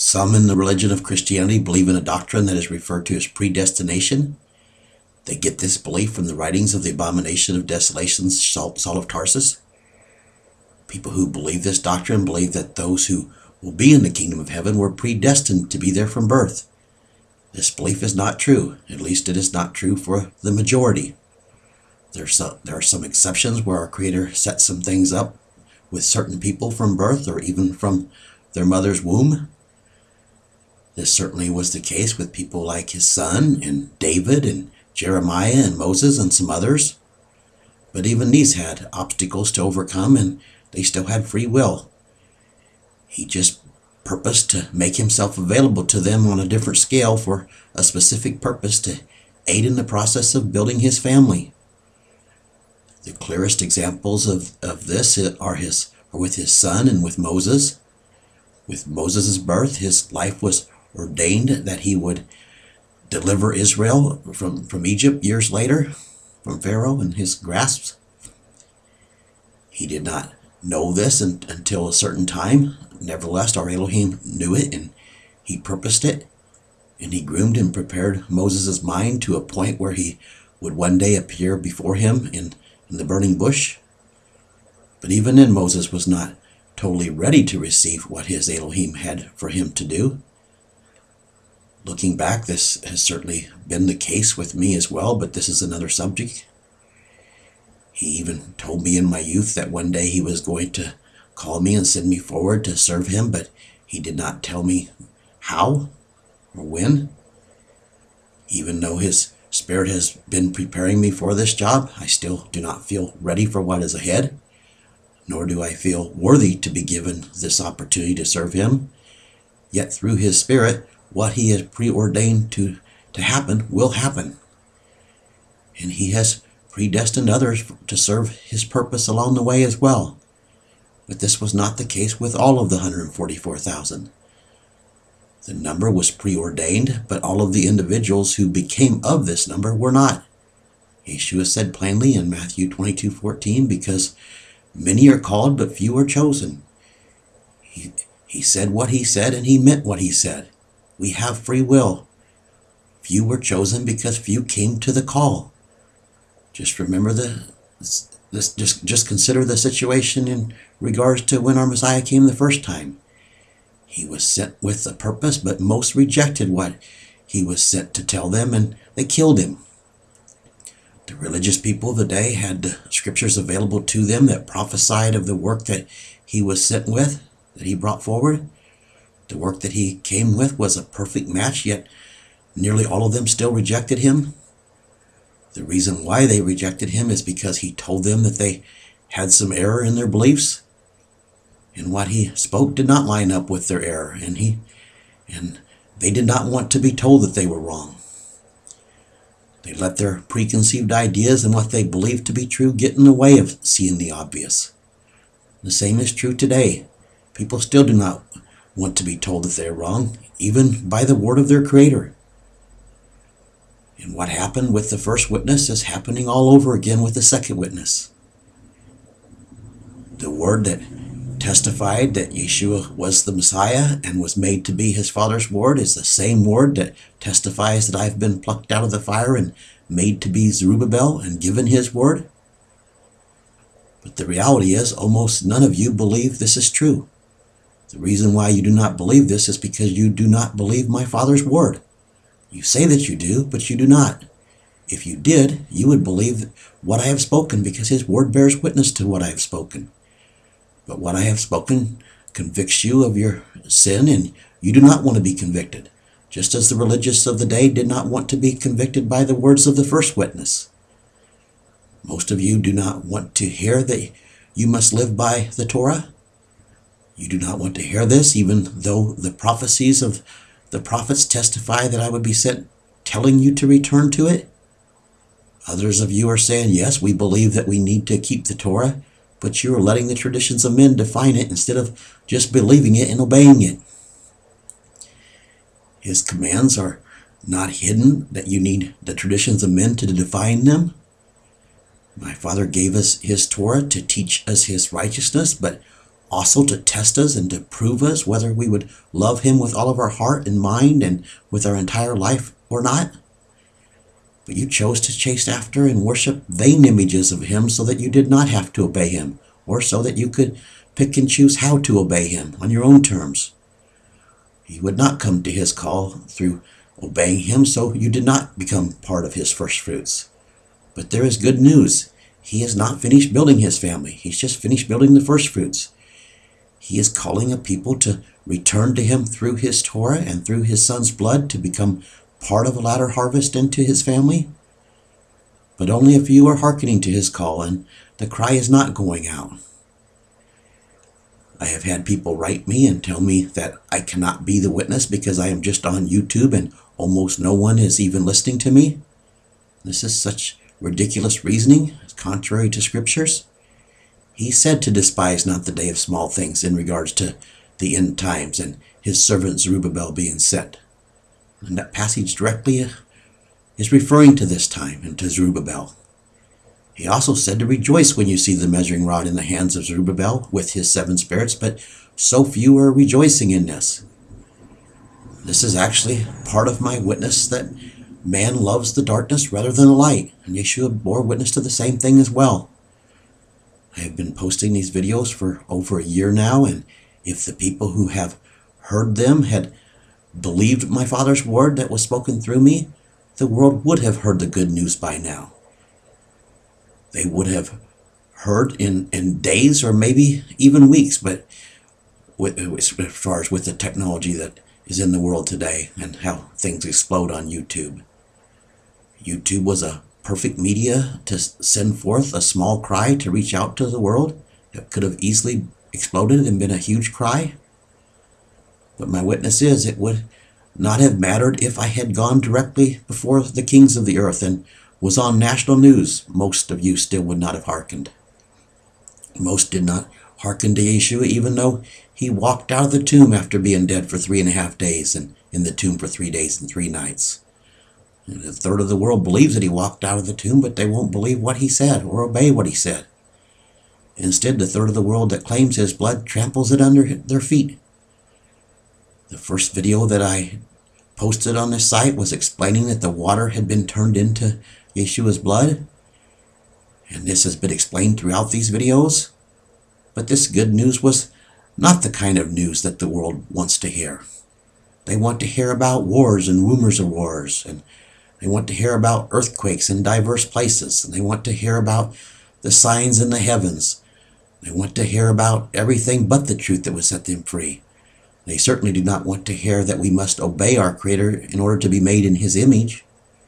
Some in the religion of Christianity believe in a doctrine that is referred to as predestination. They get this belief from the writings of the abomination of desolation, Saul of Tarsus. People who believe this doctrine believe that those who will be in the kingdom of heaven were predestined to be there from birth. This belief is not true. At least it is not true for the majority. There are some exceptions where our Creator sets some things up with certain people from birth or even from their mother's womb. This certainly was the case with people like his son and David and Jeremiah and Moses and some others. But even these had obstacles to overcome, and they still had free will. He just purposed to make himself available to them on a different scale for a specific purpose to aid in the process of building his family. The clearest examples of this are with his son and with Moses. With Moses' birth, his life was ordained that he would deliver Israel from Egypt years later, from Pharaoh and his grasp. He did not know this until a certain time. Nevertheless, our Elohim knew it, and he purposed it, and he groomed and prepared Moses' mind to a point where he would one day appear before him in the burning bush. But even then, Moses was not totally ready to receive what his Elohim had for him to do. Looking back, this has certainly been the case with me as well, but this is another subject. He even told me in my youth that one day he was going to call me and send me forward to serve him, but he did not tell me how or when. Even though his Spirit has been preparing me for this job, I still do not feel ready for what is ahead, nor do I feel worthy to be given this opportunity to serve him. Yet through his Spirit, what he has preordained to happen will happen. And he has predestined others to serve his purpose along the way as well. But this was not the case with all of the 144,000. The number was preordained, but all of the individuals who became of this number were not. Yehshua said plainly in Matthew 22:14, because many are called, but few are chosen. He said what he said, and he meant what he said. We have free will. Few were chosen because few came to the call. Just remember just consider the situation in regards to when our Messiah came the first time. He was sent with a purpose, but most rejected what he was sent to tell them, and they killed him. The religious people of the day had the scriptures available to them that prophesied of the work that he was sent with, that he brought forward. The work that he came with was a perfect match, yet nearly all of them still rejected him. The reason why they rejected him is because he told them that they had some error in their beliefs, and what he spoke did not line up with their error, and they did not want to be told that they were wrong. They let their preconceived ideas and what they believed to be true get in the way of seeing the obvious. The same is true today. People still do not want to be told that they are wrong, even by the word of their Creator. And what happened with the first witness is happening all over again with the second witness. The word that testified that Yehshua was the Messiah and was made to be his Father's word is the same word that testifies that I've been plucked out of the fire and made to be Zerubbabel and given his word. But the reality is almost none of you believe this is true. The reason why you do not believe this is because you do not believe my Father's word. You say that you do, but you do not. If you did, you would believe what I have spoken, because his word bears witness to what I have spoken. But what I have spoken convicts you of your sin, and you do not want to be convicted, just as the religious of the day did not want to be convicted by the words of the first witness. Most of you do not want to hear that you must live by the Torah. You do not want to hear this, even though the prophecies of the prophets testify that I would be sent telling you to return to it. Others of you are saying, yes, we believe that we need to keep the Torah, but you are letting the traditions of men define it instead of just believing it and obeying it. His commands are not hidden, that you need the traditions of men to define them. My Father gave us his Torah to teach us his righteousness, but also to test us and to prove us whether we would love him with all of our heart and mind and with our entire life or not. But you chose to chase after and worship vain images of him so that you did not have to obey him, or so that you could pick and choose how to obey him on your own terms. You would not come to his call through obeying him, so you did not become part of his first fruits. But there is good news. He has not finished building his family. He's just finished building the first fruits. He is calling a people to return to him through his Torah and through his son's blood to become part of a latter harvest into his family. But only if you are hearkening to his call, and the cry is not going out. I have had people write me and tell me that I cannot be the witness because I am just on YouTube and almost no one is even listening to me. This is such ridiculous reasoning. It's contrary to scriptures. He said to despise not the day of small things in regards to the end times and his servant Zerubbabel being sent. And that passage directly is referring to this time and to Zerubbabel. He also said to rejoice when you see the measuring rod in the hands of Zerubbabel with his 7 spirits, but so few are rejoicing in this. This is actually part of my witness that man loves the darkness rather than the light, and Yeshua bore witness to the same thing as well. I have been posting these videos for over a year now, and if the people who have heard them had believed my Father's word that was spoken through me, the world would have heard the good news by now. They would have heard in days or maybe even weeks, but as far as with the technology that is in the world today and how things explode on YouTube. YouTube was a perfect media to send forth a small cry to reach out to the world. It could have easily exploded and been a huge cry. But my witness is it would not have mattered if I had gone directly before the kings of the earth and was on national news. Most of you still would not have hearkened. Most did not hearken to Yeshua, even though he walked out of the tomb after being dead for 3.5 days and in the tomb for 3 days and 3 nights. And a third of the world believes that he walked out of the tomb, but they won't believe what he said or obey what he said. Instead, the third of the world that claims his blood tramples it under their feet. The first video that I posted on this site was explaining that the water had been turned into Yeshua's blood. And this has been explained throughout these videos. But this good news was not the kind of news that the world wants to hear. They want to hear about wars and rumors of wars, and they want to hear about earthquakes in diverse places, and they want to hear about the signs in the heavens. They want to hear about everything but the truth that would set them free. They certainly do not want to hear that we must obey our Creator in order to be made in His image.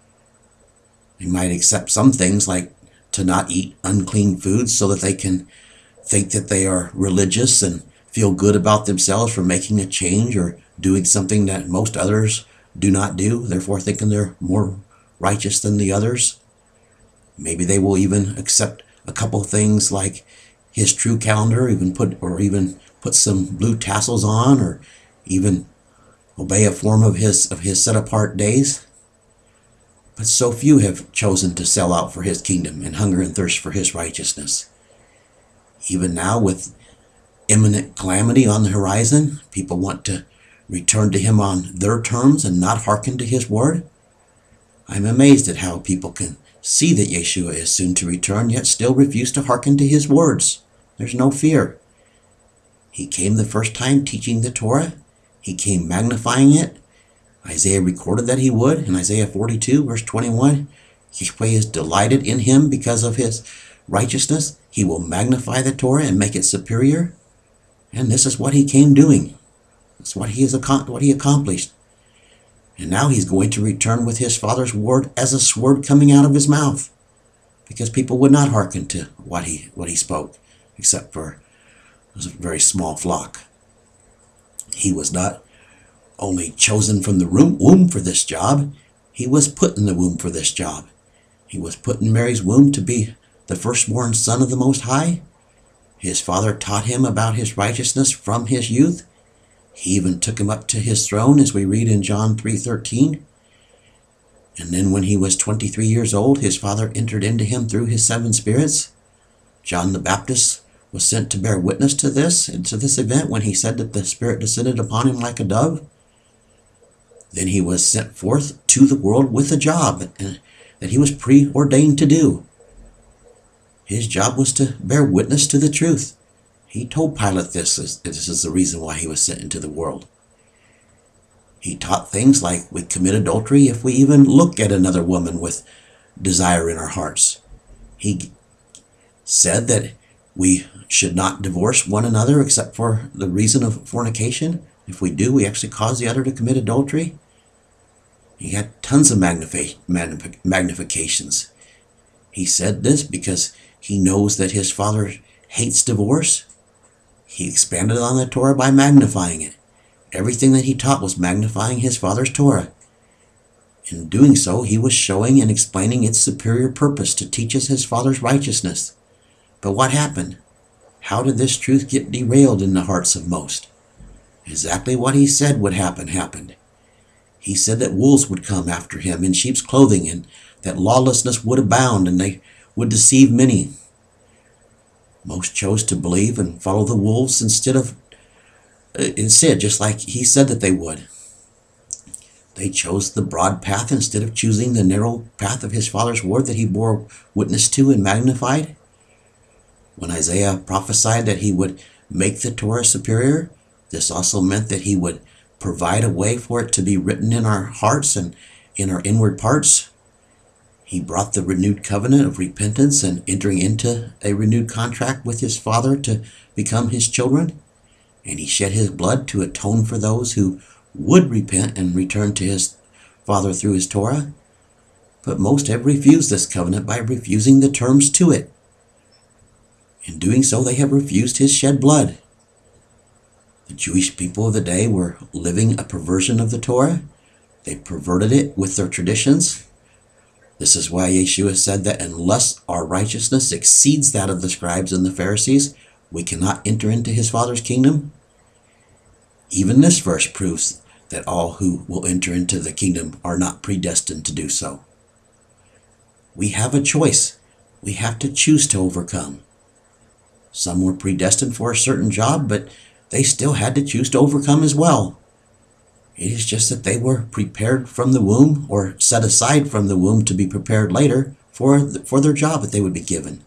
They might accept some things like to not eat unclean foods so that they can think that they are religious and feel good about themselves for making a change or doing something that most others do not do, therefore thinking they're more righteous than the others. Maybe they will even accept a couple things like his true calendar, even put some blue tassels on, or even obey a form of his set apart days. But so few have chosen to sell out for his kingdom and hunger and thirst for his righteousness. Even now, with imminent calamity on the horizon, people want to return to him on their terms and not hearken to his word. I'm amazed at how people can see that Yeshua is soon to return, yet still refuse to hearken to his words. There's no fear. He came the first time teaching the Torah. He came magnifying it. Isaiah recorded that he would. In Isaiah 42, verse 21, Yahweh is delighted in him because of his righteousness. He will magnify the Torah and make it superior. And this is what he came doing. That's what he accomplished. And now he's going to return with his Father's word as a sword coming out of his mouth, because people would not hearken to what he spoke, except for a very small flock. He was not only chosen from the womb for this job, he was put in the womb for this job. He was put in Mary's womb to be the firstborn son of the Most High. His father taught him about his righteousness from his youth. He even took him up to his throne, as we read in John 3:13. And then when he was 23 years old, his father entered into him through his 7 spirits. John the Baptist was sent to bear witness to this and to this event when he said that the Spirit descended upon him like a dove. Then he was sent forth to the world with a job that he was preordained to do. His job was to bear witness to the truth. He told Pilate this is the reason why he was sent into the world. He taught things like we commit adultery if we even look at another woman with desire in our hearts. He said that we should not divorce one another except for the reason of fornication. If we do, we actually cause the other to commit adultery. He had tons of magnifications. He said this because he knows that his Father hates divorce. He expanded on the Torah by magnifying it. Everything that he taught was magnifying his Father's Torah. In doing so, he was showing and explaining its superior purpose to teach us his Father's righteousness. But what happened? How did this truth get derailed in the hearts of most? Exactly what he said would happen happened. He said that wolves would come after him in sheep's clothing, and that lawlessness would abound, and they would deceive many. Most chose to believe and follow the wolves instead, just like he said that they would. They chose the broad path instead of choosing the narrow path of his Father's word that he bore witness to and magnified. When Isaiah prophesied that he would make the Torah superior, this also meant that he would provide a way for it to be written in our hearts and in our inward parts. He brought the renewed covenant of repentance and entering into a renewed contract with his Father to become his children. And he shed his blood to atone for those who would repent and return to his Father through his Torah. But most have refused this covenant by refusing the terms to it. In doing so, they have refused his shed blood. The Jewish people of the day were living a perversion of the Torah. They perverted it with their traditions. This is why Yehshua said that unless our righteousness exceeds that of the scribes and the Pharisees, we cannot enter into his Father's kingdom. Even this verse proves that all who will enter into the kingdom are not predestined to do so. We have a choice. We have to choose to overcome. Some were predestined for a certain job, but they still had to choose to overcome as well. It is just that they were prepared from the womb or set aside from the womb to be prepared later for their job that they would be given.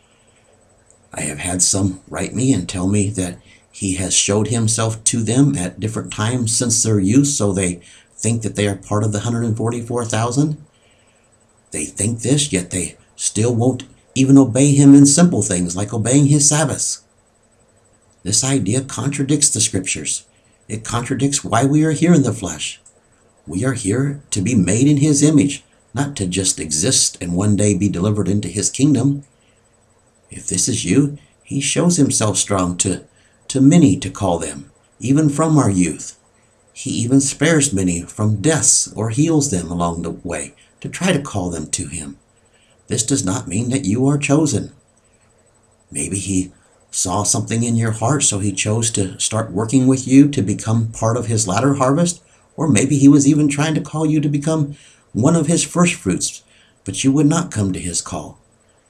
I have had some write me and tell me that he has showed himself to them at different times since their youth, so they think that they are part of the 144,000. They think this, yet they still won't even obey him in simple things like obeying his Sabbaths. This idea contradicts the scriptures. It contradicts why we are here in the flesh. We are here to be made in his image, not to just exist and one day be delivered into his kingdom. If this is you, he shows himself strong to many to call them, even from our youth. He even spares many from deaths or heals them along the way to try to call them to him. This does not mean that you are chosen. Maybe he saw something in your heart, so he chose to start working with you to become part of his latter harvest, or maybe he was even trying to call you to become one of his first fruits, but you would not come to his call.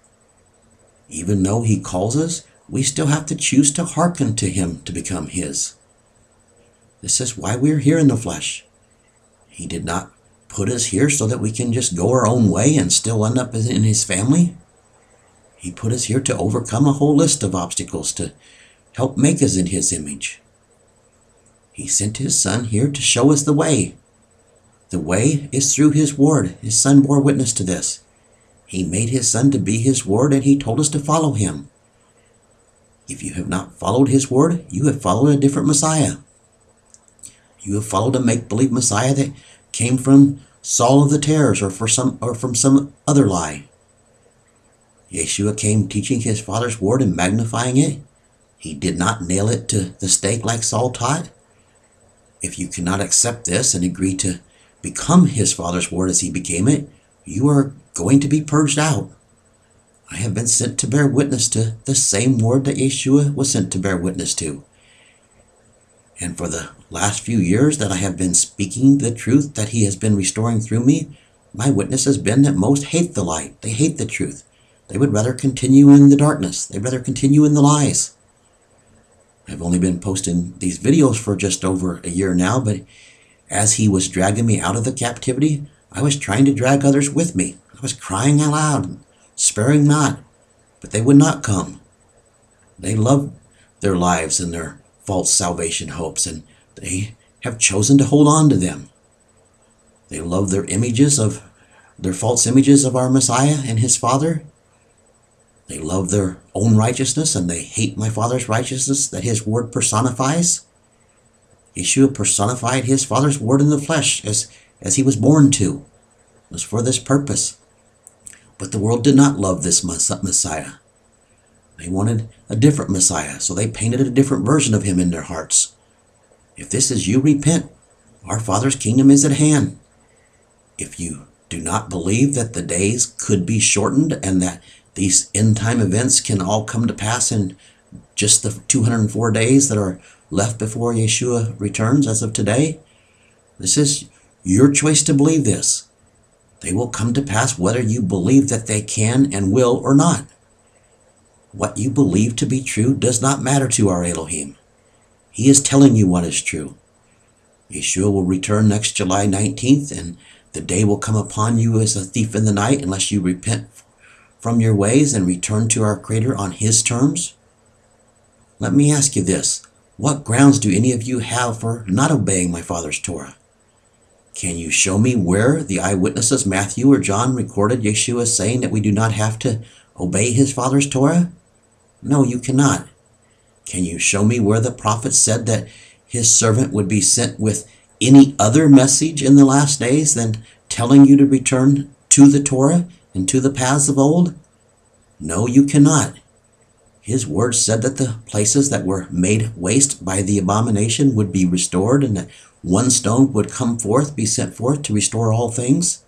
Even though he calls us, we still have to choose to hearken to him to become his. This is why we are here in the flesh. He did not put us here so that we can just go our own way and still end up in his family. He put us here to overcome a whole list of obstacles to help make us in his image. He sent his Son here to show us the way. The way is through his word. His Son bore witness to this. He made his Son to be his word, and he told us to follow him. If you have not followed his word, you have followed a different Messiah. You have followed a make-believe Messiah that came from Saul of the Tares or from some other lie. Yehshua came teaching his Father's word and magnifying it. He did not nail it to the stake like Saul taught. If you cannot accept this and agree to become his Father's word as he became it, you are going to be purged out. I have been sent to bear witness to the same word that Yehshua was sent to bear witness to. And for the last few years that I have been speaking the truth that he has been restoring through me, my witness has been that most hate the light. They hate the truth. They would rather continue in the darkness. They'd rather continue in the lies. I've only been posting these videos for just over a year now, but as he was dragging me out of the captivity, I was trying to drag others with me. I was crying aloud, sparing not, but they would not come. They love their lives and their false salvation hopes, and they have chosen to hold on to them. They love their false images of our Messiah and his Father. They love their own righteousness, and they hate my Father's righteousness that his word personifies. Yeshua personified his Father's word in the flesh as he was born to. It was for this purpose. But the world did not love this Messiah. They wanted a different Messiah, so they painted a different version of him in their hearts. If this is you, repent. Our Father's kingdom is at hand. If you do not believe that the days could be shortened and that these end-time events can all come to pass in just the 204 days that are left before Yeshua returns as of today, this is your choice to believe this. They will come to pass whether you believe that they can and will or not. What you believe to be true does not matter to our Elohim. He is telling you what is true. Yeshua will return next July 19th, and the day will come upon you as a thief in the night unless you repent from your ways and return to our Creator on his terms. Let me ask you this. What grounds do any of you have for not obeying my Father's Torah? Can you show me where the eyewitnesses Matthew or John recorded Yeshua saying that we do not have to obey his Father's Torah? No, you cannot. Can you show me where the prophet said that his servant would be sent with any other message in the last days than telling you to return to the Torah and to the paths of old? No, you cannot. His word said that the places that were made waste by the abomination would be restored, and that one stone would come forth, be sent forth to restore all things.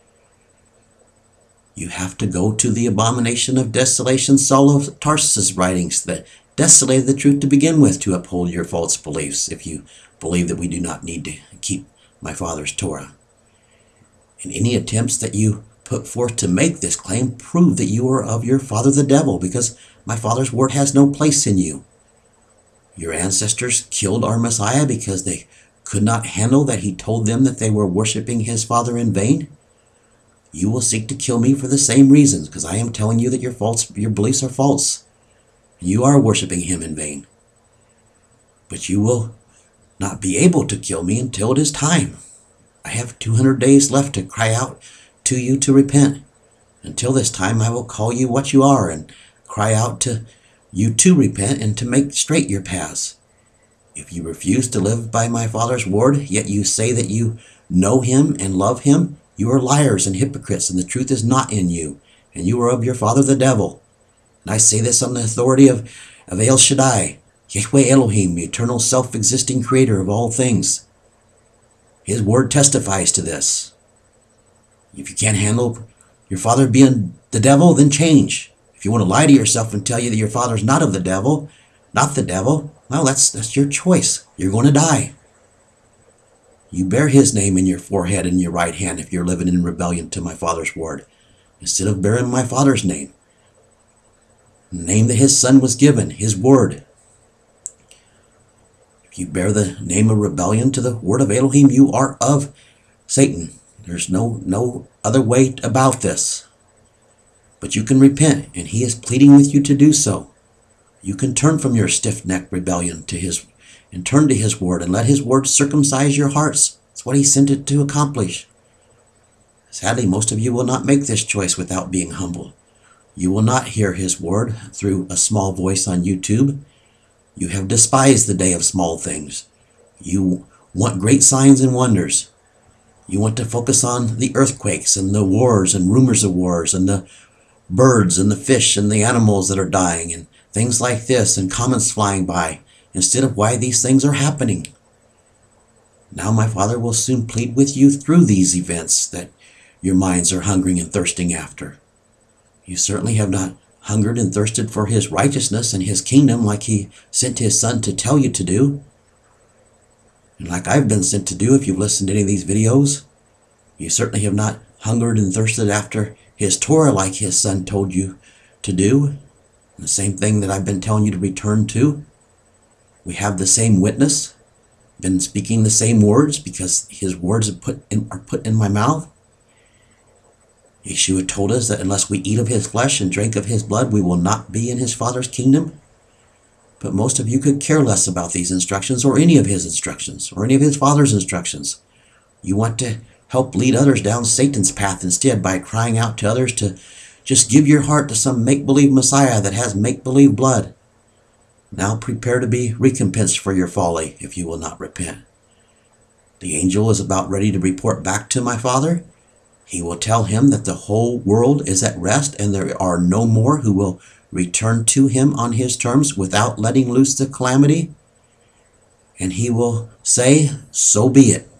You have to go to the abomination of desolation, Saul of Tarsus' writings that desolated the truth to begin with, to uphold your false beliefs if you believe that we do not need to keep my Father's Torah. And any attempts that you put forth to make this claim prove that you are of your father the devil, because my Father's word has no place in you. Your ancestors killed our Messiah because they could not handle that he told them that they were worshiping his Father in vain. You will seek to kill me for the same reasons, because I am telling you that your beliefs are false. You are worshiping him in vain. But you will not be able to kill me until it is time. I have 200 days left to cry out to you to repent. Until this time, I will call you what you are and cry out to you to repent and to make straight your paths. If you refuse to live by my Father's word, yet you say that you know him and love him, you are liars and hypocrites, and the truth is not in you, and you are of your father the devil. And I say this on the authority of El Shaddai, Yahweh Elohim, the eternal self-existing creator of all things. His word testifies to this. If you can't handle your father being the devil, then change. If you want to lie to yourself and tell you that your father's not of the devil, not the devil, well, that's your choice. You're going to die. You bear his name in your forehead and your right hand if you're living in rebellion to my Father's word, instead of bearing my Father's name, the name that his Son was given, his word. If you bear the name of rebellion to the word of Elohim, you are of Satan. There's no other way about this. But you can repent, and he is pleading with you to do so. You can turn from your stiff-necked rebellion to his and turn to his word and let his word circumcise your hearts. That's what he sent it to accomplish. Sadly, most of you will not make this choice without being humble. You will not hear his word through a small voice on YouTube. You have despised the day of small things. You want great signs and wonders. You want to focus on the earthquakes and the wars and rumors of wars and the birds and the fish and the animals that are dying and things like this and comets flying by, instead of why these things are happening. Now my Father will soon plead with you through these events that your minds are hungering and thirsting after. You certainly have not hungered and thirsted for his righteousness and his kingdom like he sent his Son to tell you to do. And like I've been sent to do if you've listened to any of these videos. You certainly have not hungered and thirsted after his Torah like his Son told you to do, the same thing that I've been telling you to return to. We have the same witness, been speaking the same words because his words are put in my mouth. Yeshua told us that unless we eat of his flesh and drink of his blood, we will not be in his Father's kingdom. But most of you could care less about these instructions or any of his instructions or any of his Father's instructions. You want to help lead others down Satan's path instead by crying out to others to just give your heart to some make-believe Messiah that has make-believe blood. Now prepare to be recompensed for your folly if you will not repent. The angel is about ready to report back to my Father. He will tell him that the whole world is at rest and there are no more who will return to him on his terms without letting loose the calamity. And he will say, so be it.